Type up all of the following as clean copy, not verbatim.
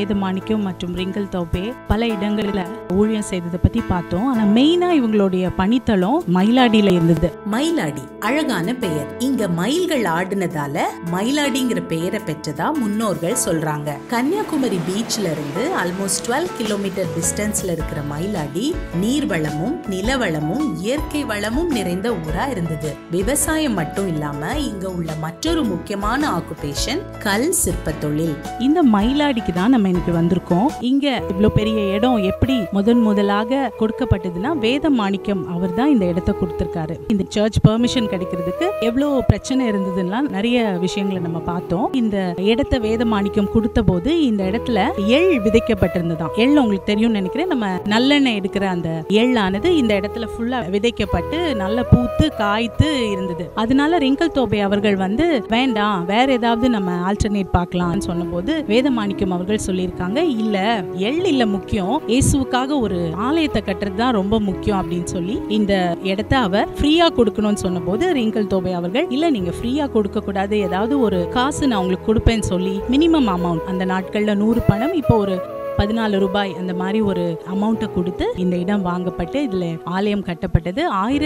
வேதமாணிக்கம் மற்றும் ரிங்கல் தோபே பல இடங்களில் ஊழியம் செய்ததை பத்தி பார்த்தோம். ஆனா மெயினா இவங்களுடைய பணித்தளம் மயிலாடியில இருந்தது. மயிலாடி அழகான பெயர். இங்க மயில்கள் ஆடுனதால மயிலாடிங்கிற பெயரை பெற்றதா முன்னோர்கள் சொல்றாங்க. கன்னியாகுமரி பீச்ல இருந்து ஆல்மோஸ்ட் 12 கிலோமீட்டர் டிஸ்டன்ஸ்ல இருக்கிற மயிலாடி நீர்வளமும் நிலவளமும் இயற்கை வளமும் நிறைந்த ஊரா இருந்தது. விவசாயம் மட்டும் இல்லாம இங்க உள்ள மற்றொரு முக்கியமான ஆக்குபேஷன் கல் சிற்ப தொழில். இந்த மயிலாடிக்கு தான் நம்ம இன்னைக்கு வந்திருக்கோம். இங்க இவ்வளவு பெரிய இடம் எப்படி முதலாக கொடுக்கப்பட்டதுன்னா வேதமாணிக்கம் அவர் தான் இந்த இடத்தை கொடுத்திருக்காரு. இந்த சர்ச் பெர்மிஷன் கிடைக்கிறதுக்கு எவ்வளவு பிரச்சனை இருந்ததுன்னா நிறைய விஷயங்களை நம்ம பார்த்தோம். இந்த இடத்தை வேதமாணிக்கம் கொடுத்த போது இந்த இடத்துல எள் விதைக்கப்பட்டிருந்ததாம். எள் உங்களுக்கு தெரியும் நினைக்கிறேன். நம்ம நல்லெண்ணெய் எடுக்கிற அந்த எள்ளானது இந்த இடத்துல ஃபுல்லா விதைக்கப்பட்டு நல்ல பூத்து காய்த்து இருந்தது. அதனால ரிங்கல் தோபே அவர்கள் வந்து வேண்டாம், வேற ஏதாவது நம்ம ஆல்டர்னேட் பார்க்கலாம்னு சொன்னபோது வேதமாணிக்கம் அவர்கள் சொல்லியிருக்காங்க, இல்ல எள் இல்ல முக்கியம், இயேசுவுக்காக ஒரு ஆலயத்தை கட்டுறது தான் ரொம்ப முக்கியம் அப்படின்னு சொல்லி இந்த இடத்தை அவர் ஃப்ரீயா கொடுக்கணும்னு சொன்னபோது ரிங்கல் தோபே அவர்கள் இல்ல நீங்க ஃப்ரீயா கொடுக்க கூடாது, ஏதாவது ஒரு காசு நான் உங்களுக்கு கொடுப்பேன்னு சொல்லி மினிமம் அமௌண்ட் அந்த நாட்கள்ல 100 பணம், இப்போ ஒரு 14 ரூபாய் அந்த மாதிரி ஒரு அமௌண்ட்டை கொடுத்து இந்த இடம் வாங்கப்பட்டு இதுல ஆலயம் கட்டப்பட்டது.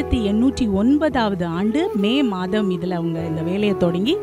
1809 ஆண்டு மே மாதம் இதுல அவங்க இந்த வேலையை தொடங்கி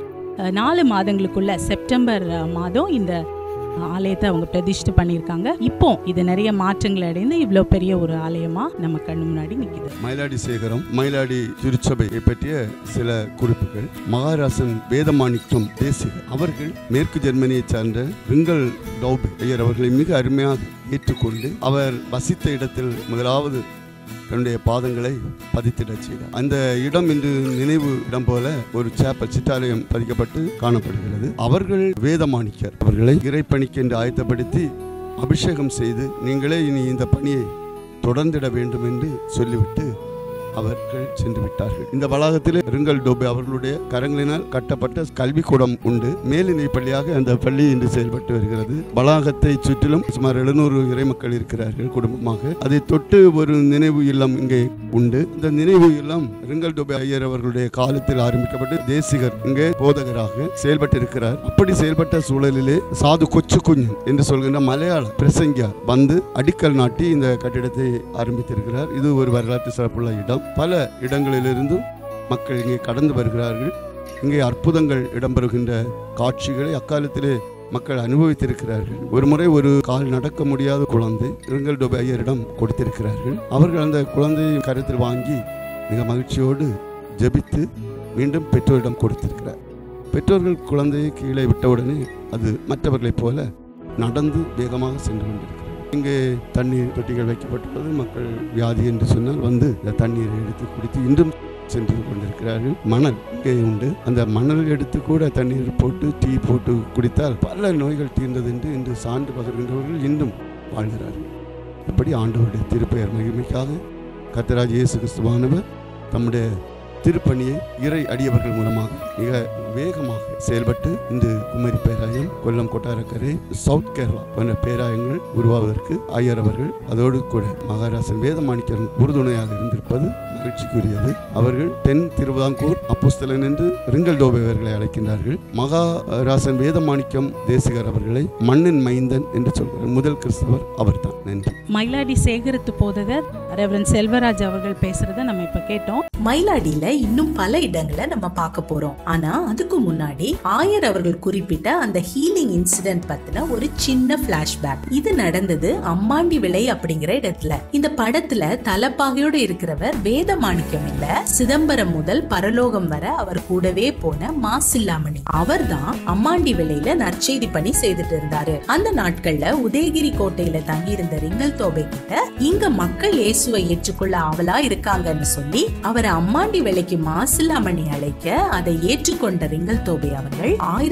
4 மாதங்களுக்குள்ள செப்டம்பர் மாதம் இந்த ஆலயத்தை அவங்க பிரதிஷ்டை பண்ணியிருக்காங்க. இப்போ இது நிறைய மாற்றங்கள் அடைந்து இவ்வளவு பெரிய ஒரு ஆலயமா நம்ம கண்ணு முன்னாடி நிக்குது. மயிலாடி சேகரம் மயிலாடி திருச்சபையை பற்றிய சில குறிப்புகள். மகாராசன் வேதமாணிக்கம் தேசிகர் அவர்கள் மேற்கு ஜெர்மனியை சார்ந்த ரிங்கல் தோபே ஐயர் அவர்களை மிக அருமையாக ஏற்றுக்கொண்டு அவர் வசித்த இடத்தில் முதலாவது தன்னுடைய பாதங்களை பதித்திடச் செய்தார். அந்த இடம் இன்று நினைவு இடம் போல ஒரு சேப்பல் சிற்றாலயம் பதிக்கப்பட்டு காணப்படுகிறது. அவர்கள் வேதமாணிக்கர் அவர்களை இறைப்பணிக்கு என்று ஆயத்தப்படுத்தி அபிஷேகம் செய்து நீங்களே இனி இந்த பணியை தொடர்ந்திட வேண்டும் என்று சொல்லிவிட்டு அவர்கள் சென்று விட்டார்கள். இந்த வளாகத்தில் ரிங்கல் தோபே அவர்களுடைய கரங்களினால் கட்டப்பட்ட கல்விக்கூடம் உண்டு. மேல்நிலை பள்ளியாக அந்த பள்ளி இன்று செயல்பட்டு வருகிறது. வளாகத்தை சுற்றிலும் சுமார் 700 இறைமக்கள் இருக்கிறார்கள் குடும்பமாக. அதை தொட்டு ஒரு நினைவு இல்லம் இங்கே உண்டு. இந்த நினைவு இல்லம் ரிங்கல் தோபே ஐயர் அவர்களுடைய காலத்தில் ஆரம்பிக்கப்பட்டு தேசிகர் இங்கே போதகராக செயல்பட்டு இருக்கிறார். அப்படி செயல்பட்ட சூழலிலே சாது கொச்சு குஞ்சன் என்று சொல்கின்ற மலையாள பிரசங்கியார் வந்து அடிக்கல் நாட்டி இந்த கட்டிடத்தை ஆரம்பித்திருக்கிறார். இது ஒரு வரலாற்று சிறப்புள்ள இடம். பல இடங்களிலிருந்தும் மக்கள் இங்கே கடந்து வருகிறார்கள். இங்கே அற்புதங்கள் இடம்பெறுகின்ற காட்சிகளை அக்காலத்திலே மக்கள் அனுபவித்திருக்கிறார்கள். ஒரு முறை ஒரு கால் நடக்க முடியாத குழந்தை ரிங்கல் தோபே ஐயரிடம் கொடுத்திருக்கிறார்கள். அவர்கள் அந்த குழந்தையை கருத்தில் வாங்கி மிக மகிழ்ச்சியோடு ஜெபித்து மீண்டும் பெற்றோரிடம் கொடுத்திருக்கிறார். பெற்றோர்கள் குழந்தையை கீழே விட்டவுடனே அது மற்றவர்களைப் போல நடந்து வேகமாக சென்று கொண்டிருக்கிறது. இங்கே தண்ணீர் தொட்டிகள் வைக்கப்பட்டுள்ளது. மக்கள் வியாதி என்று சொன்னால் வந்து இந்த தண்ணீரை எடுத்து குடித்து இன்றும் சென்று கொண்டிருக்கிறார்கள். மணல் இங்கே உண்டு. அந்த மணல் எடுத்து கூட தண்ணீர் போட்டு டீ போட்டு குடித்தால் பல நோய்கள் தீர்ந்தது என்று இன்று சான்று பகிர்கின்றவர்கள் இன்னும் வாழ்கிறார்கள். இப்படி ஆண்டவருடைய திருப்பெயர் மகிமைக்காக கர்த்தராகிய இயேசு கிறிஸ்துவானவர் தம்முடைய திருப்பணியை இறை அடியவர்கள் மூலமாக மிக வேகமாக செயல்பட்டு இன்று குமரி பேராயம், கொல்லம் கொட்டாரக்கரை, சவுத் கேரளா போன்ற பேராயங்கள் உருவாவதற்கு ஐயர் அவர்கள் அதோடு கூட மகாராசன் வேதமாணிக்கன் உறுதுணையாக இருந்திருப்பது மகிழ்ச்சிக்குரியது. அவர்கள் தென் திருவிதாங்கூர் அப்போஸ்தலன் என்று ரிங்கல் தோபே அவர்களை அழைக்கின்றார்கள். மகாராசன் வேதமாணிக்கம் தேசிகர் அவர்களை மண்ணின் மைந்தன் என்று சொல்கிறார். முதல் கிறிஸ்தவர் அவர்தான். நன்றி. மயிலாடி சேகரத்து போதகர் ரெவரண்ட் செல்வராஜ் அவர்கள் பேசுறத நம்ம இப்ப கேட்டோம். மயிலாடியில இன்னும் பல இடங்களை நம்ம பார்க்க போறோம். ஆனா அதுக்கு முன்னாடி ஆயர் அவர்கள் குறிப்பிட்ட அந்த ஹீலிங் இன்சிடென்ட் பத்தின ஒரு சின்ன பிளாஷ்பேக். இது நடந்தது அம்மாண்டி விளை அப்படிங்கிற இடத்துல. இந்த படத்துல தலப்பாகையோடு இருக்கிறவர் வேதமாணிக்கம் இல்ல, சிதம்பரம் முதல் பரலோகம் வர அவர் கூடவே போன மாசில்லாமணி. அவர் தான் அம்மாண்டி விளையில நற்செய்தி பணி செய்துட்டு இருந்தாரு. அந்த நாட்கள்ல உதயகிரி கோட்டையில தங்கியிருந்த ரிங்கல் தோபே கிட்ட இங்க மக்கள் இயேசுவை ஏற்றுக்கொள்ள ஆவலா இருக்காங்கன்னு சொல்லி அவர் அம்மாண்டி விலைக்கு மாசில்லாமணி அழைக்க அதை ஏற்றுக்கொண்ட ரிங்கல் தோபே அவர்கள்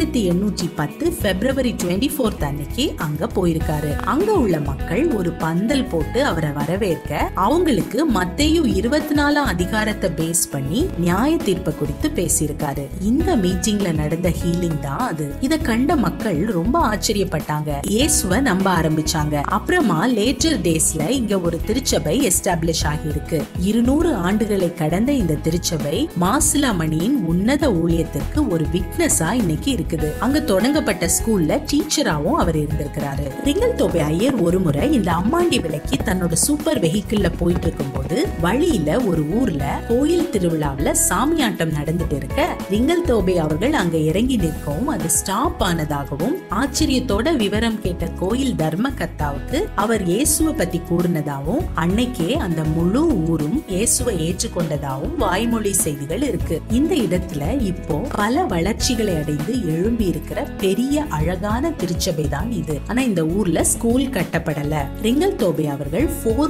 1810 பிப்ரவரி 24 அன்னைக்கு அங்க போயிருக்காரு. அங்க உள்ள மக்கள் ஒரு பந்தல் போட்டு அவரை வரவேற்க அவங்களுக்கு மத்தேயு 24 ராஜால அதிகாரத்தை பேஸ் பண்ணி நியாய தீர்ப்பை குறித்து பேசியிருக்காரு. இந்த மீட்டிங்ல நடந்த ஹீலிங் தான் அது. இத கண்ட மக்கள் ரொம்ப ஆச்சரியப்பட்டாங்க, இயேசுவை நம்ப ஆரம்பிச்சாங்க. அப்புறமா லேட்டர் டேஸ்ல இங்க ஒரு திருச்சபை எஸ்டாப்ளிஷ் ஆகியிருக்கு. 200 ஆண்டுகளை கடந்த இந்த திருச்சபை மாசிலாமணியின் உன்னத ஊழியத்திற்கு ஒரு விட்னஸா இன்னைக்கு இருக்குது. அங்க தொடங்கப்பட்ட ஸ்கூல்ல டீச்சராவும் அவர் இருந்திருக்கிறாரு. ரிங்கல்தோபே ஐயர் ஒரு முறை இந்த அம்மாண்டி விலைக்கு தன்னோட சூப்பர் வெஹிக்கிள்ல போயிட்டு இருக்கும்போது வழியில ஒரு ஊர்ல கோயில் திருவிழாவில் சாமியாட்டம் நடந்துட்டு இருக்க ரிங்கல்தோபே அவர்கள் அங்க இறங்கி நிற்கவும் அது ஸ்டாப் ஆனதாகவும் ஆச்சரியத்தோட விவரம் கேட்ட கோயில் தர்மகர்த்தாவுக்கு அவர் இயேசுவை பத்தி கூறினதாகவும் அன்னைக்கே அந்த முழு ஊரும் இயேசுவை ஏற்றுக்கொண்டதாகவும் வாய்மொழி செய்திகள் இருக்கு. இந்த இடத்துல இப்போ பல வளர்ச்சிகளை அடைந்து எழும்பி இருக்கிற பெரிய அழகான திருச்சபை தான் இது. ஆனா இந்த ஊர்ல ஸ்கூல் கட்டப்படல. ரிங்கல்தோபே அவர்கள்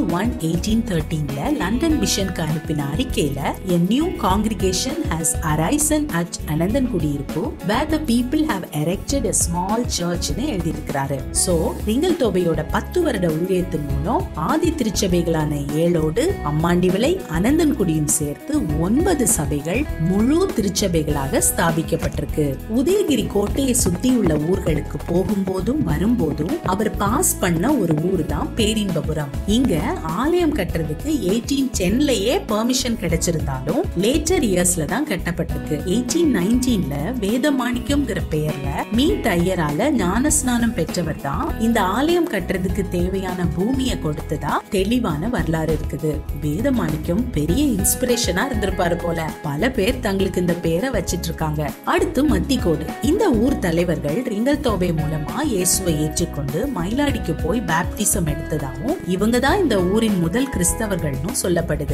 4/1/1813 லண்டன் மிஷனுக்கு அனுப்பின அறிக்கையில a new congregation has arisen at அனந்தன்குடியிருப்பு where the people have erected a small church னு எழுதியிருக்கிறாரு. சோ ரிங்கல்தோபையோட 10 வருட ஊழியத்தின் மூலம் ஆதி திருச்சபைகளான ஏழோடு, அம்மாண்டிவிளை, அனந்தன்குடியும் சேர்த்து 9 சபைகள் முழு திருச்சபைகளாக ஸ்தாபிக்கப்பட்டிருக்கு. உதயகிரி கோட்டையை சுத்தியுள்ள ஊர்களுக்கு போகும்போதும் வரும்போதும் அவர் பாஸ் பண்ண ஒரு ஊர் தான் பேரின்பபுரம். இங்க ஆலயம் கட்டுறதுக்கு 1810லயே பெர்மிஷன் கிடைச்சிருந்தாலும் லேட்டர் இயர்ஸ்ல தான் கட்டப்பட்டிருக்கு. 1819ல வேதமாணிக்கம்ங்கிற பெயர்ல மீட் ஐயரால ஞானஸ்நானம் பெற்றவர் தான் இந்த ஆலயம் கட்டுறதுக்கு தேவையான பூமியை கொடுத்ததா தெளிவான வரலாறு இருக்குது. வேதமாணிக்கம் பெரிய இன்ஸ்பிரேஷனா இருந்திருப்பாரு போல. பல பேர் தங்களுக்கு இந்த பேரை வச்சிட்டு இருக்காங்க. அடுத்து மத்திக்கோடு. இந்த ஊர் தலைவர்கள் ரிங்கல்தோபே மூலமா இயேசுவை ஏற்றுக்கொண்டு மயிலாடிக்கு போய் பேப்டிசம் எடுத்ததாகவும் இவங்க தான் இந்த ஊரின் முதல் கிறிஸ்தவர்கள்னு சொல்லப்படுது.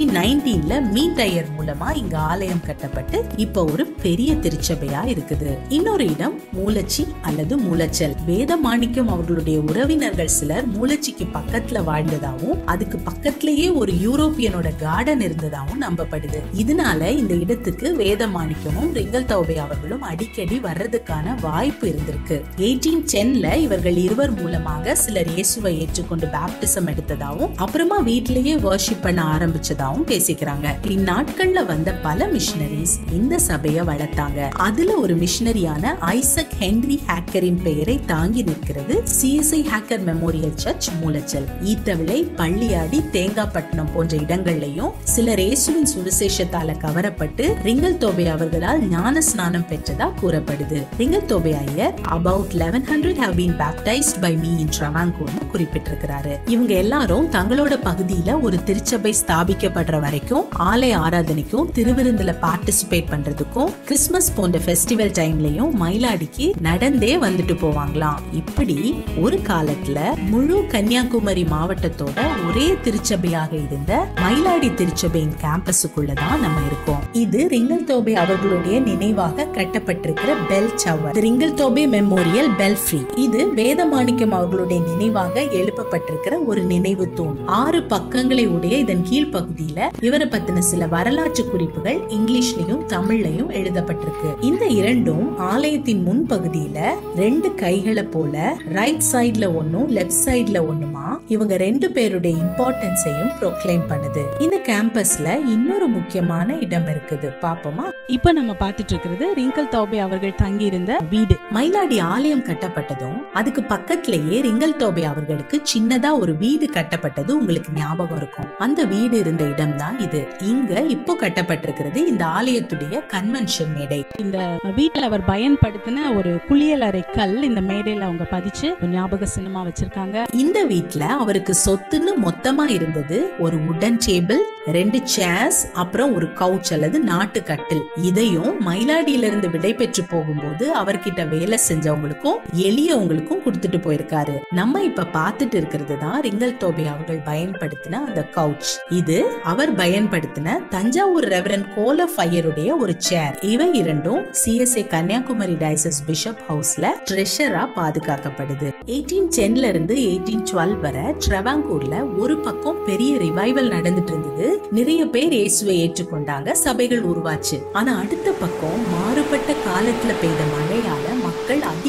1819ல மீட் ஐயர் மூலமா இங்க ஆலயம் கட்டப்பட்டு இப்ப ஒரு பெரிய திருச்சபையா இருக்குது. இன்னொரு இடம் மூலச்சி அல்லது மூலச்சல். வேதமாணிக்கம் அவர்களுடைய உறவினர்கள் சிலர் மூலச்சிக்கு பக்கத்துல வாழ்ந்ததாகவும் அதுக்கு பக்கத்திலேயே ஒரு யூரோப்பியனோட கார்டன் இருந்ததாகவும் நம்பப்படுது. இதனால இந்த இடத்துக்கு வேதமாணிக்கமும் ரிங்கல்தோபே அவர்களும் அடிக்கடி வர்றதுக்கான வாய்ப்பு இருந்திருக்கு. 1810ல இவர்கள் இருவர் மூலமாக சிலர் இயேசுவை ஏற்றுக்கொண்டு பேப்டிசம் எடுத்ததாகவும் அப்புறமா வீட்டிலேயே வர்ஷிப் பண்ண ஆரம்பிச்சதாகவும் பேசிக்கிறாங்க. இந்நாட்கள்ல வந்த பல மிஷனரிஸ் இந்த சபையை வளர்த்தாங்க. அதுல ஒரு மிஷனரியான ஐசக் ஹென்ரி ஹேக்கரின் பெயரை தாங்கி நிற்கிறது CSI Hacker memorial church Moolachal. Eethavilai, Palliyadi, Thengapattinam போன்ற இடங்கள்லயும் சிலர் இயேசுவின் சுவிசேஷத்தால கவரப்பட்டு ரிங்கல்தோபே அவர்களால் ஞான ஸ்நானம் பெற்றதா கூறப்படுது. ரிங்கல்தோபே Iyer about 1100 have been baptized by me in Travancore குறிப்பிட்டிருக்கிறாரு. இவங்க எல்லாரும் தங்களோட பகுதியில ஒரு திருச்சபை ஸ்தாபிக்கப்படுற வரைக்கும் ஆலய ஆராதனைக்கும் திருவிருந்துல பார்ட்டிசிபேட் பண்றதுக்கும் கிறிஸ்துமஸ் போன்ற ஃபெஸ்டிவல் டைம்லயும் மயிலாடிக்கு நடந்தே வந்துட்டு போவாங்களாம். இப்படி ஒரு காலத்துல முழு கன்னியாகுமரி மாவட்டத்தோட ஒரே திருச்சபையாக இருந்த மயிலாடி திருச்சபையின் கேம்பஸுக்குள்ளதான் நம்ம இருக்கோம். இது ரிங்கல்தோபே அவர்களுடைய நினைவாக கட்டப்பட்டிருக்கிற bell tower, Ringeltaube memorial belfry. இது வேதமாணிக்கம் அவர்களுடைய நினைவாக எழுப்பப்பட்டிருக்கிற ஒரு நினைவு தூண். 6 பக்கங்களை உடைய இதன் கீழ்ப்பகுதியில இவரை பத்தின சில வரலாற்று குறிப்புகள் இங்கிலீஷ்லயும் தமிழ்லயும் எழுதப்பட்டிருக்கு. இந்த இரண்டும் ஆலயத்தின் முன்பகுதியில 2 கைகளை போல ரைட் சைட்ல ஒன்னும் லெஃப்ட் சைட்ல ஒண்ணுமா இவங்க 2 பேருடைய இம்பார்ட்டன்ஸையும் ப்ரோக்ளைம் பண்ணுது. இந்த கேம்பஸ்ல இன்னொரு முக்கியமான இடம் இருக்குது, பாப்போமா? இப்ப நம்ம பார்த்துட்டு இருக்கிறது ரிங்கல்தோபே அவர்கள் தங்கி இருந்த வீடு. மயிலாடி ஆலயம் கட்டப்பட்டதும் அதுக்கு பக்கத்திலேயே ரிங்கல்தோபே அவர்களுக்கு சின்னதா ஒரு வீடு கட்டப்பட்டது உங்களுக்கு ஞாபகம் இருக்கும். அந்த வீடு இருந்த இடம் தான் இது. இங்க இப்போ கட்டப்பட்டிருக்கிறது இந்த ஆலயத்துடைய கன்வென்ஷன் மேடை. இந்த வீட்டுல அவர் பயன்படுத்தின ஒரு குளியலறை கல் இந்த மேடையில அவங்க பதிச்சு ஞாபக சின்னமா வச்சிருக்காங்க. இந்த வீட்டுல அவருக்கு சொத்துன்னு மொத்தமா இருந்தது ஒரு வுடன் டேபிள், 2 சேர்ஸ், அப்புறம் ஒரு கவுச் அல்லது நாட்டு கட்டில். இதையும் மயிலாடியில இருந்து விடை பெற்று போகும்போது அவர்கிட்ட வேலை செஞ்சவங்களுக்கும் எளியவங்களுக்கும் கொடுத்துட்டு போயிருக்காரு. நம்ம இப்ப பார்த்துட்டு இருக்கிறது தான் ரிங்கல்தோபே அவர்கள் பயன்படுத்தின அந்த கவுச். இது அவர் பயன்படுத்தின தஞ்சாவூர் ரெவரண்ட் கோலஃப் ஐயருடைய ஒரு சேர். இவை இரண்டும் CSI கன்னியாகுமரி டயசஸ் பிஷப் ஹவுஸ்ல ட்ரெஷரா பாதுகாக்கப்படுது. 1810ல இருந்து 1812 வரை ட்ரெவாங்கூர்ல ஒரு பக்கம் பெரிய ரிவைவல் நடந்துட்டு இருந்தது. நிறைய பேர் இயேசுவை ஏற்றுக்கொண்டாங்க, சபைகள் உருவாச்சு. ஆனா அடுத்த பக்கம் மாறுபட்ட காலத்துல பெய்த மழையால மக்கள் அதிக அளவுல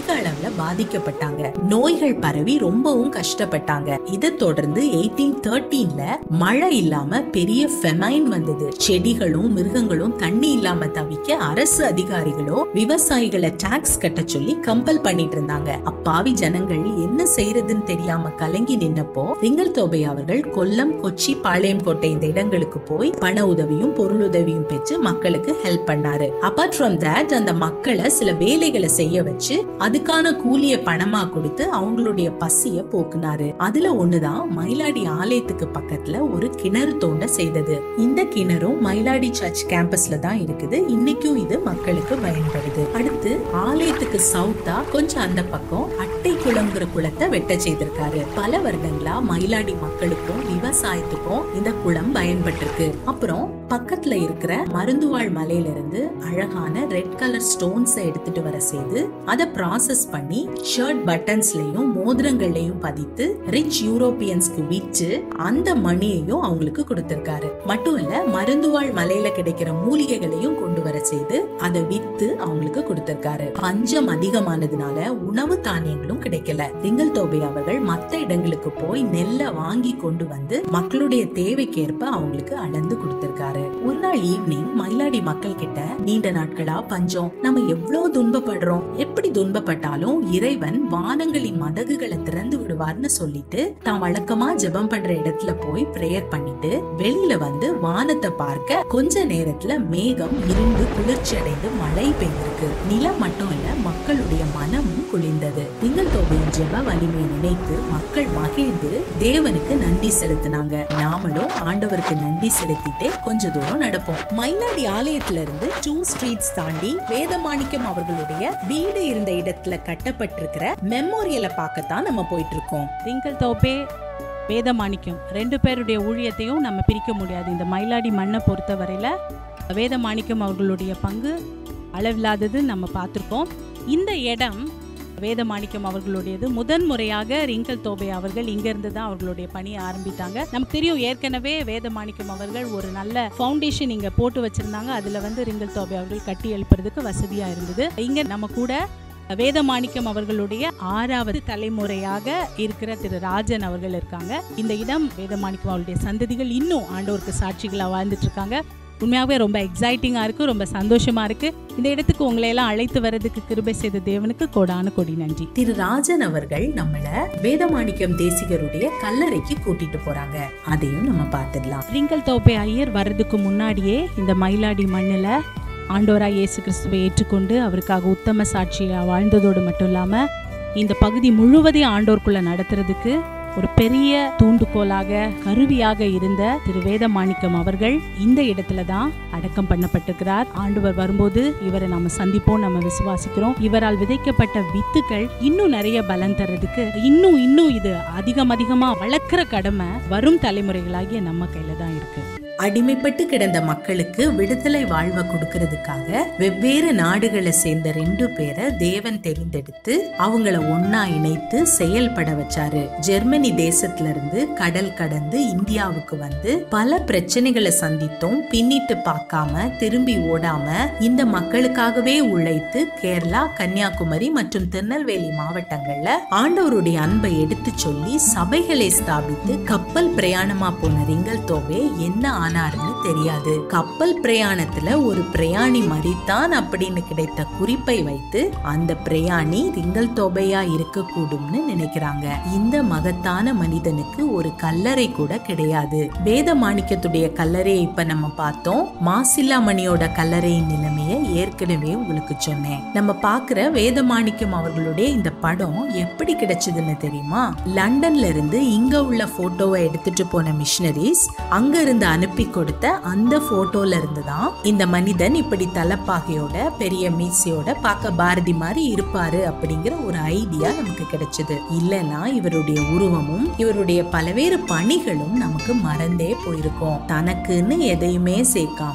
பாதிக்கப்பட்டாங்க. நோய்கள் பரவி ரொம்பவும் கஷ்டப்பட்டாங்க. இதை தொடர்ந்து 1813ல மழை இல்லாம பெரிய ஃபெமைன் வந்தது. செடிகளும் மிருகங்களும் தண்ணி இல்லாம தவிக்க அரசு அதிகாரிகளும் விவசாயிகளை டாக்ஸ் கட்ட சொல்லி கம்பல் பண்ணிட்டு இருந்தாங்க. அப்பாவி ஜனங்கள் என்ன செய்யறதுன்னு தெரியாம கலங்கி நின்னப்போ ரிங்கல்தோபே அவர்கள் கொல்லம், கொச்சி, பாளையங்கோட்டை இந்த இடங்களுக்கு போய் பண உதவியும் பொருள் உதவியும் பெற்று மக்களுக்கு ஹெல்ப் பண்ணாரு. அபார்ட் ஃப்ரம் தட் அந்த மக்களை சில வேலைகளை செய்ய வச்சு அதுக்கான கூலிய பணமா கொடுத்து அவங்களுடைய பசிய போக்குனாரு. அதுல ஒண்ணுதான் மயிலாடி ஆலயத்துக்கு பக்கத்துல ஒரு கிணறு தோண்ட செய்தது. இந்த கிணறும் மயிலாடி சர்ச் கேம்பஸ்ல தான் இருக்குது. இன்னைக்கும் இது மக்களுக்கு பயன்படுது. அடுத்து ஆலயத்துக்கு சவுத்தா கொஞ்சம் அந்த பக்கம் அட்டை குளம்ங்கிற குளத்தை வெட்ட செய்திருக்காரு. பல வருடங்களா மயிலாடி மக்களுக்கும் விவசாயத்துக்கும் இந்த குளம் பயன்பட்டிருக்கு. அப்புறம் பக்கத்துல இருக்கிற மருந்துவாழ் மலையில இருந்து அழகான ரெட் கலர் ஸ்டோன்ஸ் எடுத்துட்டு வர செய்து அதை ப்ராசஸ் பண்ணி ஷர்ட் பட்டன்ஸ்லயும் மோதிரங்கள்லயும் பதித்து ரிச் யூரோப்பியன்ஸ்க்கு விற்று அந்த மணியையும் அவங்களுக்கு கொடுத்திருக்காரு. மட்டும் இல்ல மருந்துவாழ் மலையில கிடைக்கிற மூலிகைகளையும் கொண்டு வர செய்து அதை வித்து அவங்களுக்கு கொடுத்திருக்காரு. பஞ்சம் அதிகமானதுனால உணவு தானியங்களும் கிடைக்கல. ரிங்கல்தோபே அவர்கள் மத்த இடங்களுக்கு போய் நெல்லை வாங்கி கொண்டு வந்து மக்களுடைய தேவைக்கேற்ப அவங்களுக்கு அளந்து கொடுத்திருக்காரு. ஒரு நாள் ஈவினிங் மயிலாடி மக்கள் கிட்ட நீண்ட நாட்களா பஞ்சம், நம்ம எவ்வளவு துன்பப்படுறோம், எப்படி துன்பப்பட்டாலும் இறைவன் வானங்களின் மதகுகளை திறந்து விடுவார்னு சொல்லிட்டு தான் வழக்கமா ஜெபம் பண்ற இடத்துல போய் பிரேயர் பண்ணிட்டு வெளியில வந்து வானத்தை பார்க்க கொஞ்ச நேரத்துல மேகம் இருண்டு குளிர்ச்சி அடைந்து மழை பெய்திருக்கு. நிலம் மட்டும் இல்ல மக்களுடைய மனமும் குளிர்ந்தது. ரிங்கல்தோபேயின் ஜெப வலிமையை நினைத்து மக்கள் மகிழ்ந்து தேவனுக்கு நன்றி செலுத்தினாங்க. நாமளும் ஆண்டவருக்கு நன்றி செலுத்திட்டே கொஞ்ச தூரம் நடப்போம். மயிலாடி ஆலயத்துல இருந்து 2 ஸ்ட்ரீட்ஸ் தாண்டி வேதமாணிக்கம் அவர்களுடைய வீடு இருந்த இடத்துல கட்டப்பட்டிருக்கிற மெமோரியலை பார்க்கத்தான் நம்ம போயிட்டு இருக்கோம். ரிங்கல்தோபே, வேதமாணிக்கம் 2 பேருடைய ஊழியத்தையும் நம்ம பிரிக்க முடியாது. இந்த மயிலாடி மண்ணை பொறுத்த வரையில வேதமாணிக்கம் அவர்களுடைய பங்கு அளவில்லாதது நம்ம பார்த்திருக்கோம். இந்த இடம் வேதமாணிக்கம் அவர்களுடையது. முதன் முறையாக ரிங்கல்தோபே அவர்கள் இங்கிருந்து தான் அவர்களுடைய பணியை ஆரம்பித்தாங்க. நமக்கு தெரியும் ஏற்கனவே வேதமாணிக்கம் அவர்கள் ஒரு நல்ல ஃபவுண்டேஷன் இங்க போட்டு வச்சிருந்தாங்க. அதுல வந்து ரிங்கல்தோபே அவர்கள் கட்டி எழுப்புறதுக்கு வசதியா இருந்தது. இங்க நம்ம கூட வேதமாணிக்கம் அவர்களுடைய 6வது தலைமுறையாக இருக்கிற திரு ராஜன் அவர்கள் இருக்காங்க. இந்த இடம் வேதமாணிக்கம் அவருடைய சந்ததிகள் இன்னும் ஆண்டவருக்கு சாட்சிகளா வாழ்ந்துட்டு இருக்காங்க. உண்மையாகவே ரொம்ப எக்ஸைட்டிங்கா இருக்கு, ரொம்ப சந்தோஷமா இருக்கு. இந்த இடத்துக்கு உங்களை எல்லாம் அழைத்து வர்றதுக்கு கிருபை செய்த தேவனுக்கு கோடான கோடி நன்றி. திரு ராஜன் அவர்கள் நம்மள வேதமாணிக்கம் தேசிகருடைய கல்லறைக்கு கூட்டிட்டு போறாங்க. அதையும் நம்ம பார்த்துடலாம். ரிங்கல்தோபே ஐயர் வர்றதுக்கு முன்னாடியே இந்த மயிலாடி மண்ணில் ஆண்டவராய் இயேசு கிறிஸ்துவை ஏற்றுக்கொண்டு அவருக்காக உத்தம சாட்சியா வாழ்ந்ததோடு மட்டும் இல்லாம இந்த பகுதி முழுவதையும் ஆண்டோருக்குள்ள நடத்துறதுக்கு ஒரு பெரிய தூண்டுகோலாக கருவியாக இருந்த திரு வேதமாணிக்கம் அவர்கள் இந்த இடத்துல தான் அடக்கம் பண்ணப்பட்டிருக்கிறார். ஆண்டவர் வரும்போது இவரை நம்ம சந்திப்போம், நம்ம விசுவாசிக்கிறோம். இவரால் விதைக்கப்பட்ட வித்துக்கள் இன்னும் நிறைய பலன் தர்றதுக்கு இன்னும் இது அதிகமா வளர்க்கிற கடமை வரும் தலைமுறைகளாகிய நம்ம கையில தான் இருக்கு. அடிமைப்பட்டு கிடந்த மக்களுக்கு விடுதலை வாழ்வை கொடுக்கறதுக்காக வெவ்வேறு நாடுகளை சேர்ந்த 2 பேரை தேவன் தெரிந்தெடுத்து அவங்கள ஒன்னா இணைத்து செயல்பட வச்சாரு. ஜெர்மனி தேசத்துல இருந்து கடல் கடந்து இந்தியாவுக்கு வந்து பல பிரச்சனைகளை சந்தித்தோம். பின்னிட்டு பார்க்காம திரும்பி ஓடாம இந்த மக்களுக்காகவே உழைத்து கேரளா, கன்னியாகுமரி மற்றும் திருநெல்வேலி மாவட்டங்கள்ல ஆண்டவருடைய அன்பை எடுத்து சொல்லி சபைகளை ஸ்தாபித்து கப்பல் பிரயாணமா போன ரிங்கல்தோபே என்ன ஆனாருன்னு தெரியாது. கப்பல் பிரயாணத்துல ஒரு பிரயாணி மரித்தான் அப்படின்னு கிடைத்த குறிப்பை வைத்து அந்த பிரயாணி ரிங்கல்தோபையா இருக்க கூடும்னு நினைக்கிறாங்க. இந்த மகத்தான மனிதனுக்கு ஒரு கல்லறை கூட கிடையாது. வேதமாணிக்கத்துடைய கல்லறையை இப்ப நம்ம பார்த்தோம். மாசில்லாமணியோட கல்லறையின் நிலைமையை ஏற்கனவே உங்களுக்கு சொன்னேன். நம்ம பாக்குற வேதமாணிக்கம் அவர்களுடைய இந்த படம் எப்படி கிடைச்சதுன்னு தெரியுமா? லண்டன்ல இருந்து இங்க உள்ள போட்டோவை எடுத்துட்டு போன மிஷனரிஸ் அங்க இருந்து அனுப்பி கொடுத்த அந்த போட்டோல இருந்து தான் இந்த மனிதன் இப்படி தலப்பாகையோட பெரிய மீசையோட பார்க்க பாரதி மாதிரி இருப்பாரு அப்படிங்கிற ஒரு ஐடியா நமக்கு கிடைச்சது. இல்லனா இவருடைய உருவமும் இவருடைய பல்வேறு பணிகளும் நமக்கு மறந்தே போயிருக்கும். தனக்குன்னு எதையுமே சேர்க்காம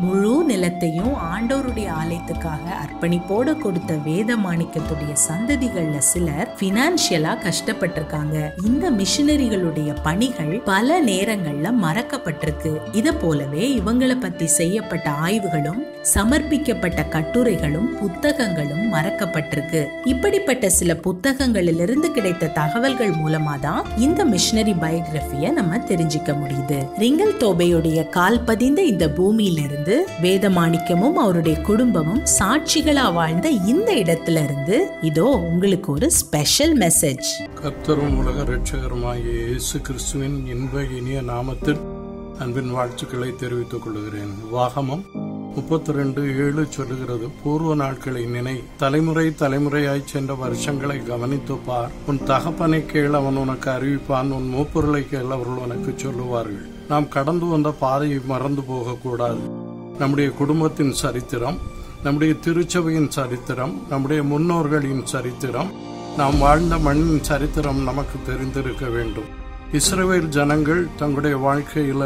முழு நிலத்தையும் ஆண்டவருடைய ஆலயத்துக்காக அர்ப்பணிப்போட கொடுத்த வேதமாணிக்கத்துடைய சந்ததிகள்ல சிலர் பினான்சியலா கஷ்டப்பட்டிருக்காங்க. இந்த மிஷனரிகளுடைய பணிகள் பல நேரங்கள்ல மறக்கப்பட்டிருக்கு. இத போலவே இவங்களை பத்தி செய்யப்பட்ட ஆய்வுகளும் சமர்ப்பிக்கப்பட்ட கட்டுரைகளும் புத்தகங்களும் மறக்கப்பட்டிருக்கு. இப்படிப்பட்ட சில புத்தகங்களிலிருந்து கிடைத்த தகவல்கள் மூலமா தான் இந்த மிஷனரி பயோகிராபிய நம்ம தெரிஞ்சுக்க முடியுது. ரிங்கல் தோபேயுடைய கால் பதிந்த இந்த பூமியிலிருந்து வேதமாணிக்கமும் அவருடைய குடும்பமும் சாட்சிகளா வாழ்ந்த இந்த இடத்துல இருந்து இதோ உங்களுக்கு ஒரு ஸ்பெஷல் மெசேஜ். கர்த்தரும் உலக இரட்சகருமாகிய இயேசு கிறிஸ்துவின் இன்ப இனிய நாமத்தில் அன்பின் வாழ்த்துக்களை தெரிவித்துக் கொள்கிறேன். வாகமம் 32:7 சொல்லுகிறது, பூர்வ நாட்களை நினை, தலைமுறை தலைமுறையாய் சென்ற வருஷங்களை கவனித்து பார். உன் தகப்பனை கேள், அவன் உனக்கு அறிவிப்பான். உன் மூப்பொருளை கேள், அவர்கள் உனக்கு சொல்லுவார்கள். நாம் கடந்து வந்த பாதையை மறந்து போகக்கூடாது. நம்முடைய குடும்பத்தின் சரித்திரம், நம்முடைய திருச்சபையின் சரித்திரம், நம்முடைய முன்னோர்களின் சரித்திரம், நாம் வாழ்ந்த மண்ணின் சரித்திரம் நமக்கு தெரிந்திருக்க வேண்டும். இஸ்ரவேல் ஜனங்கள் தங்களுடைய வாழ்க்கையில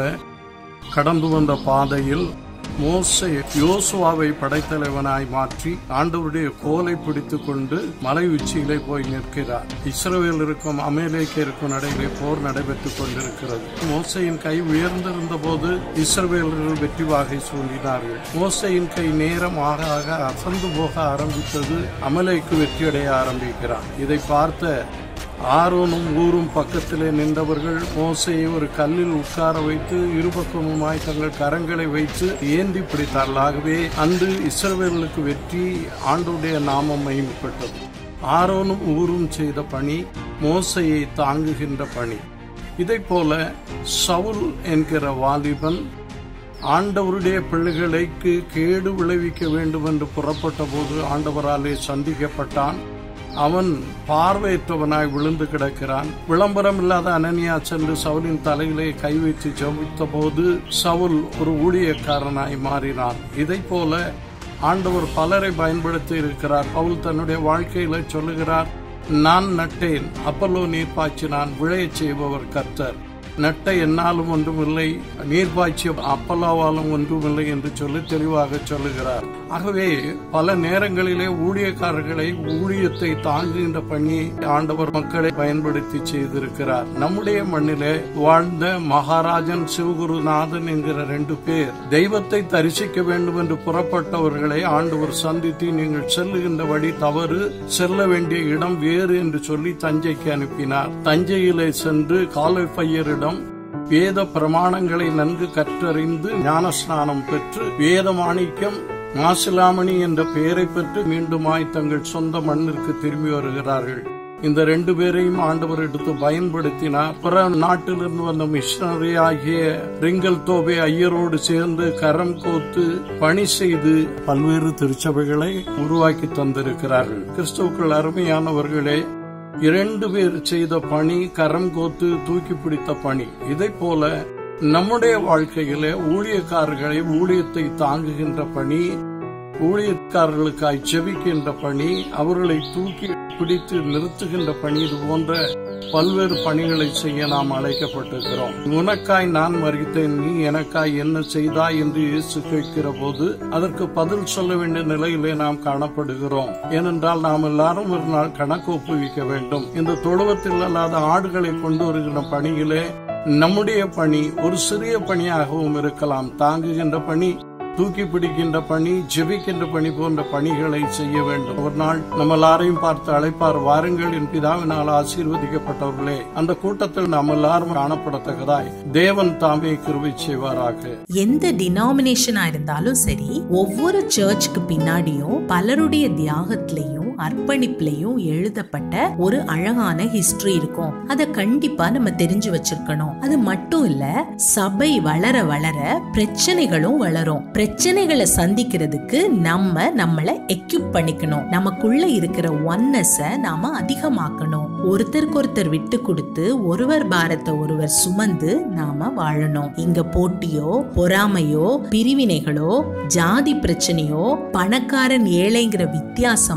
கடந்து வந்த பாதையில் மோசே யோசுவாவை படைத்தலைவனாய் மாற்றி ஆண்டவருடைய கோலை பிடித்துக் கொண்டு மலை உச்சியிலே போய் நிற்கிறார். இஸ்ரவேலருக்கும் அமலேக்கியருக்கும் இடையிலே போர் நடைபெற்றுக் கொண்டிருக்கிறது. மோசையின் கை உயர்ந்திருந்த போது இஸ்ரவேலர்கள் வெற்றி வாகை சூண்டினார்கள். மோசையின் கை நேரம் ஆக ஆக அசந்து போக ஆரம்பித்தது. அமலேக்கு வெற்றியடைய ஆரம்பிக்கிறார். இதை பார்த்த ஆரோனும் ஊரும் பக்கத்திலே நின்றவர்கள் மோசையை ஒரு கல்லில் உட்கார வைத்து இருபக்கமுமாய் தங்கள் கரங்களை வைத்து ஏந்தி பிடித்தார்கள். ஆகவே அன்று இஸ்ரவேலுக்கு வெற்றி, ஆண்டவருடைய நாமம் மகிமைப்பட்டது. ஆரோனும் ஊரும் செய்த பணி மோசையை தாங்குகின்ற பணி. இதை போல சவுல் என்கிற வாலிபன் ஆண்டவருடைய பிள்ளைகளுக்கு கேடு விளைவிக்க வேண்டும் என்று புறப்பட்ட போது ஆண்டவராலே சந்திக்கப்பட்டான். அவன் பார்வையற்றவனாய் விழுந்து கிடக்கிறான். விளம்பரம் இல்லாத அனனியா சென்று சவுலின் தலையிலே கை வைத்து ஜெபித்த போது சவுல் ஒரு ஊழியக்காரனாய் மாறினான். இதை போல ஆண்டவர் பலரை பயன்படுத்தி இருக்கிறார். பவுல் தன்னுடைய வாழ்க்கையில சொல்லுகிறார், நான் நட்டேன், அப்பல்லோ நீர் பாய்ச்சினான், விளையச் செய்பவர் கர்த்தர். நட்ட என்னாலும் ஒன்றுமில்லை, நீர்பாய்ச்சிய அப்பல்லாவாலும் ஒன்றுமில்லை என்று சொல்லி தெளிவாக சொல்லுகிறார். ஆகவே பல நேரங்களிலே ஊழியக்காரர்களை ஊழியத்தை தாங்குகின்ற பணியை ஆண்டவர் மக்களை பயன்படுத்தி செய்திருக்கிறார். நம்முடைய மண்ணிலே வாழ்ந்த மகாராஜன் சிவகுருநாதன் என்கிற 2 பேர் தெய்வத்தை தரிசிக்க வேண்டும் என்று புறப்பட்டவர்களை ஆண்டவர் சந்தித்து, நீங்கள் செல்லுகின்ற வழி தவறு, செல்ல வேண்டிய இடம் வேறு என்று சொல்லி தஞ்சைக்கு அனுப்பினார். தஞ்சையிலே சென்று காலைப்பையரிடம் வேத பிரமாணங்களை நன்கு கற்றறிந்து ஞானஸ்நானம் பெற்று வேதமாணிக்கம் மாசிலாமணி என்ற பெயரை பெற்று மீண்டுமாய் தங்கள் சொந்த மண்ணிற்கு திரும்பி வருகிறார்கள். இந்த 2 பேரையும் ஆண்டவர் எடுத்து பயன்படுத்தினார். பிற நாட்டிலிருந்து வந்த மிஷனரி ஆகிய ரிங்கல் தோபே ஐயரோடு சேர்ந்து கரம் கோத்து பணி செய்து பல்வேறு திருச்சபைகளை உருவாக்கி தந்திருக்கிறார்கள். கிறிஸ்துவுக்குள் அருமையானவர்களே, 2 பேர் செய்த பணி கரம் கோத்து தூக்கி பிடித்த பணி. இதை போல நம்முடைய வாழ்க்கையிலே ஊழியக்காரர்களை ஊழியத்தை தாங்குகின்ற பணி, ஊழியக்காரர்களுக்காய் ஜெபிக்கின்ற பணி, அவர்களை தூக்கி பிடித்து நிறுத்துகின்ற பணி, இது போன்ற பல்வேறு பணிகளை செய்ய நாம் அழைக்கப்பட்டிருக்கிறோம். உனக்காய் நான் மரித்தேன், நீ எனக்காய் என்ன செய்தாய் என்று இயேசு கேட்கிற போது அதற்கு பதில் சொல்ல வேண்டிய நிலையிலே நாம் காணப்படுகிறோம். ஏனென்றால் நாம் எல்லாரும் ஒரு நாள் கணக்கு ஒப்புவிக்க வேண்டும். இந்த தொழுவத்தில் அல்லாத ஆடுகளை கொண்டு வருகின்ற பணியிலே நம்முடைய பணி ஒரு சிறிய பணியாகவும் இருக்கலாம். தாங்குகின்ற பணி, தூக்கி பிடிக்கின்ற பணி, ஜெபிக்கின்ற பணி போன்ற பணிகளை செய்ய வேண்டும். ஒரு நாள் நம்ம எல்லாரையும் பார்த்து அழைப்பார், வாருங்கள் என் பிதாவினால் ஆசீர்வதிக்கப்பட்டவர்களே. அந்த கூட்டத்தில் நாம் எல்லாரும் காணப்படத்தக்கதாய் தேவன் தாமே கிருபை செய்வாராக. எந்த டினாமினேஷனா இருந்தாலும் சரி, ஒவ்வொரு சர்ச்சுக்கு பின்னாடியும் பலருடைய தியாகத்திலையும் அர்ப்பணிப்புலையும் எழுதப்பட்ட ஒரு அழகான ஹிஸ்டரி இருக்கும். அத கண்டிப்பா நம்ம தெரிஞ்சு வச்சிருக்கணும். அது மட்டும் இல்ல, சபை வளர வளர பிரச்சனைகளும் வளரும். பிரச்சனைகளை சந்திக்கிறதுக்கு நம்மளை எக்யூப் பண்ணிக்கணும். நமக்குள்ள இருக்கிற ஒன்னஸ நாம அதிகமாக்கணும். ஒருத்தருக்கு ஒருத்தர் விட்டு கொடுத்து ஒருவர் பாரத்தை ஒருவர் சுமந்து நாம வாழணும். இங்க போட்டியோ, பொறாமையோ, பிரிவினைகளோ, ஜாதி பிரச்சனையோ, பணக்காரன் ஏழைங்கிற வித்தியாசமோ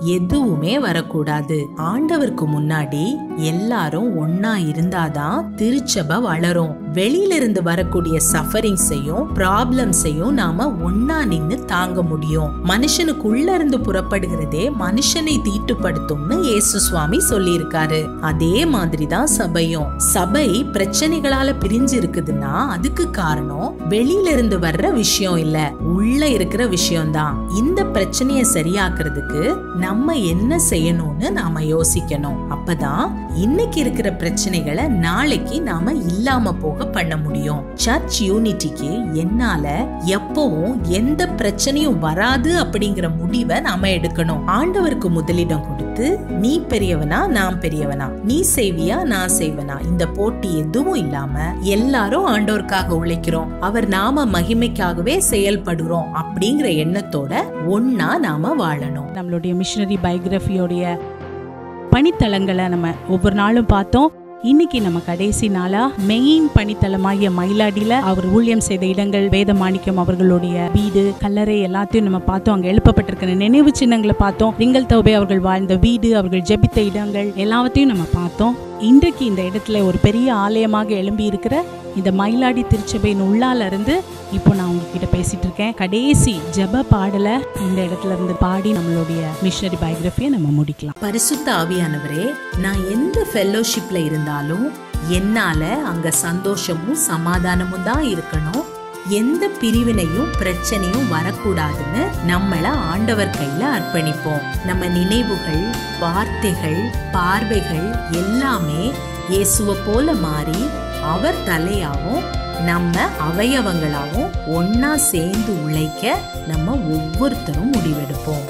எதுவுமே வரக்கூடாது. ஆண்டவருக்கு முன்னாடி எல்லாரும் ஒன்னா இருந்தாதான் திருச்சபை வளரும். வெளியில இருந்து வரக்கூடிய சஃபரிங்ஸையும் ப்ராப்ளம்ஸையும் நாம ஒன்னா நின்னு தாங்க முடியும். மனுஷனுக்குள்ள இருந்து புறப்படுகிறதே மனுஷனை தீட்டுப்படுத்தும்னு இயேசு சுவாமி சொல்லி இருக்காரு. அதே மாதிரிதான் சபையும். சபை பிரச்சனைகளால பிரிஞ்சு இருக்குதுன்னா அதுக்கு காரணம் வெளியில இருந்து வர்ற விஷயம் இல்ல, உள்ள இருக்கிற விஷயம் தான். இந்த பிரச்சனைய சரியாக்குறதுக்கு நம்ம என்ன செய்யணும்னு நாம யோசிக்கணும். அப்பதான் இன்னைக்கு இருக்கிற பிரச்சனைகளை நாளைக்கு நாம இல்லாம போக பண்ண முடியும். சர்ச் யூனிட்டிக்கு என்னால எப்பவும் எந்த பிரச்சனையும் வராது அப்படிங்கிற முடிவை நாம எடுக்கணும். ஆண்டவருக்கு முதலிடம் கொடுத்து நீ பெரியவனா நான் பெரியவனா, நீ செய்வியா நான் செய்வனா, இந்த போட்டி எதுவும் இல்லாம எல்லாரும் ஆண்டவருக்காக உழைக்கிறோம், அவர் நாம மகிமைக்காகவே செயல்படுறோம் அப்படிங்கிற எண்ணத்தோட ஒன்னா நாம வாழணும். நம்மளுடைய மிஷனரி பயோகிராஃபியோடைய பணித்தளங்களை நம்ம ஒவ்வொரு நாளும் பார்த்தோம். இன்னைக்கு நம்ம கடைசி நாளா மெயின் பணித்தளமாகிய மயிலாடியில அவர் ஊழியம் செய்த இடங்கள், வேதமாணிக்கம் அவர்களுடைய வீடு, கல்லறை எல்லாத்தையும் நம்ம பார்த்தோம். அங்க எழுப்பப்பட்டிருக்கிற நினைவு சின்னங்களை பார்த்தோம். ரிங்கல் தௌபே அவர்கள் வாழ்ந்த வீடு, அவர்கள் ஜெபித்த இடங்கள் எல்லாவற்றையும் நம்ம பார்த்தோம். இன்றைக்கு இந்த இடத்துல ஒரு பெரிய ஆலயமாக எழும்பி இருக்கிற இந்த மயிலாடி திருச்சபையின் உள்ளால இருந்து இப்போ நான் உங்ககிட்ட பேசிட்டு இருக்கேன். கடைசி ஜெப பாடல இந்த இடத்துல இருந்து பாடி நம்மளுடைய மிஷனரி பயோகிராஃபியை நம்ம முடிக்கலாம். பரிசுத்த ஆவியானவரே, நான் எந்த ஃபெல்லோஷிப்ல இருந்தாலும் என்னால அங்க சந்தோஷமும் சமாதானமும் தான் இருக்கணும். எந்த பிரிவினையும் பிரச்சனையும் வரக்கூடாதுன்னு நம்மள ஆண்டவர் கையில அர்ப்பணிப்போம். நம்ம நினைவுகள், வார்த்தைகள், பார்வைகள் எல்லாமே இயேசுவை போல மாறி அவர் தலையாவும் நம்ம அவயவங்களாவும் ஒன்னா சேர்ந்து உழைக்க நம்ம ஒவ்வொருத்தரும் முடிவெடுப்போம்.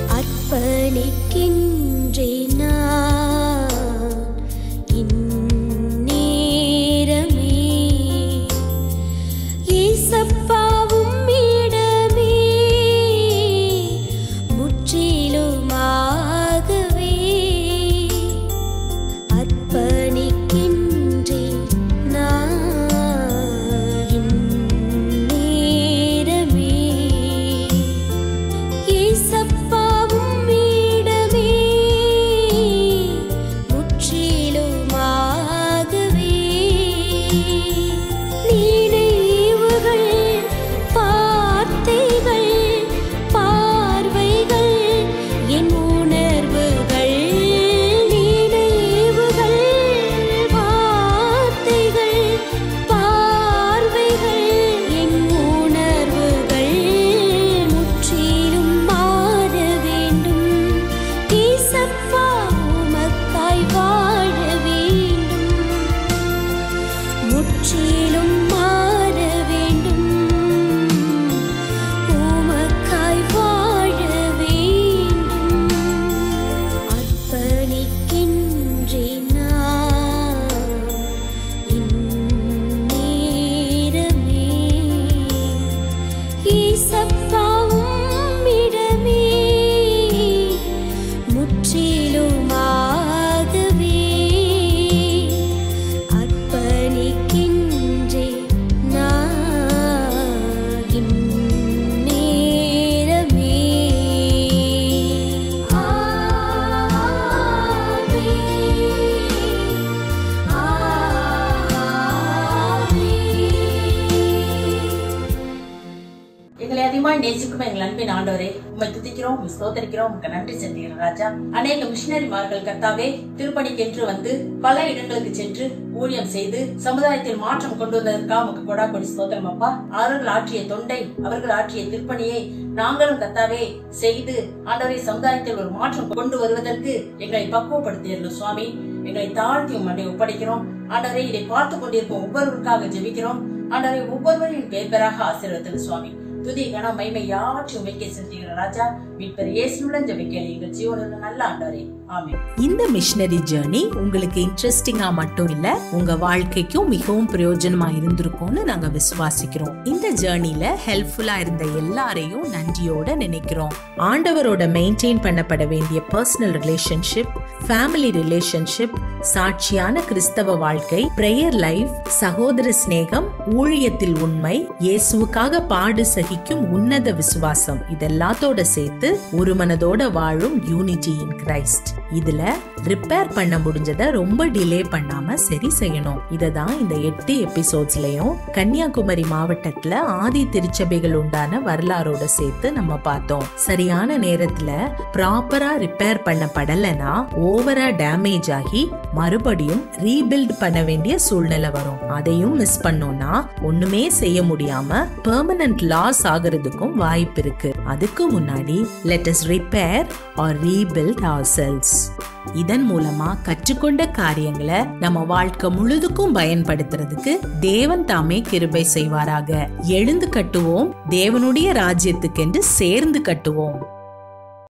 அர்ப்பணிக்கின்றேன் நேசிக்கும் எங்கள் அன்பின் ஆண்டவரே, உம்மை துதிக்கிறோம், ஸ்தோத்திரிக்கிறோம், உமக்கு நன்றி செலுத்துகிறோம் ராஜா. அநேக மிஷனரிமார்கள் கர்த்தாவே திருப்பணிக்கென்று வந்து பல இடங்களுக்கு சென்று ஊழியம் செய்து சமுதாயத்தில் மாற்றம் கொண்டு வந்ததற்காக உமக்கு கொடா கொடி ஸ்தோத்திரம் அப்பா. அவர்கள் ஆற்றிய தொண்டை, அவர்கள் ஆற்றிய திருப்பணியை நாங்களும் கர்த்தாவே செய்து ஆண்டவரை சமுதாயத்தில் ஒரு மாற்றம் கொண்டு வருவதற்கு எங்களை பக்குவப்படுத்தியிருந்தோம் சுவாமி. எங்களை தாழ்த்தி உம்மை ஒப்படைக்கிறோம் ஆண்டவரை. இதை பார்த்து கொண்டிருக்கும் ஒவ்வொருவருக்காக ஜெபிக்கிறோம் ஆண்டவரை. ஒவ்வொருவரின் பேராக ஆசீர்வதித்தல் சுவாமி. துதி கனம் மகிமை யாவற்றையும் உமக்கே செலுத்துகிற ராஜா. மீட்பர் இயேசுவுடன் ஜெபிக்கிறேன் எங்கள் ஜீவனுள்ள நல்ல ஆண்டவரே, ஆமென். இந்த மிஷனரி ஜர்னி உங்களுக்கு இன்ட்ரெஸ்டிங்கா மட்டும் இல்ல, உங்க வாழ்க்கைக்கும் மிகவும் பிரயோஜனமா இருந்திருக்கும்னு நாங்க விசுவாசிக்கிறோம். இந்த ஜர்னில ஹெல்ப்ஃபுல்லா இருந்த எல்லாரையும் நன்றியோட நினைக்கிறோம். ஆண்டவரோட மெயின்டைன் பண்ணப்பட வேண்டிய பர்சனல் ரிலேஷன்ஷிப், ஃபேமிலி ரிலேஷன்ஷிப், சாட்சியான கிறிஸ்தவ வாழ்க்கை, பிரேயர் லைஃப், சகோதர சிநேகம், ஊழியத்தில் உண்மை, இயேசுவுக்காக பாடு சகிக்க வகிக்கும் உன்னத விசுவாசம், இதெல்லாத்தோட சேர்த்து ஒரு மனதோட வாழும் யூனிட்டி இன் கிரைஸ்ட். இதுல ரிப்பேர் பண்ண முடிஞ்சதை ரொம்ப டிலே பண்ணாம சரி செய்யணும். இததான் இந்த 8 எபிசோட்ஸ்லயும் கன்னியாகுமரி மாவட்டத்துல ஆதி திருச்சபைகள் உண்டான வரலாறோட சேர்த்து நம்ம பார்த்தோம். சரியான நேரத்துல ப்ராப்பரா ரிப்பேர் பண்ணப்படலைன்னா ஓவரா டேமேஜ் ஆகி மறுபடியும் ரீபில்ட் பண்ண வேண்டிய சூழ்நிலை வரும். அதையும் மிஸ் பண்ணோம்னா ஒண்ணுமே செய்ய முடியாம பெர்மனன்ட் லாஸ் ஆகிறதுக்கும் வாய்ப்பு இருக்கு. அதுக்கு முன்னாடி let us repair or rebuild ourselves. இதன் மூலமா கற்றுக்கொண்ட காரியங்களை நம்ம வாழ்க்கை முழுதுக்கும் பயன்படுத்துறதுக்கு தேவன் தாமே கிருபை செய்வாராக. எழுந்து கட்டுவோம், தேவனுடைய ராஜ்யத்துக்கென்று சேர்ந்து கட்டுவோம்.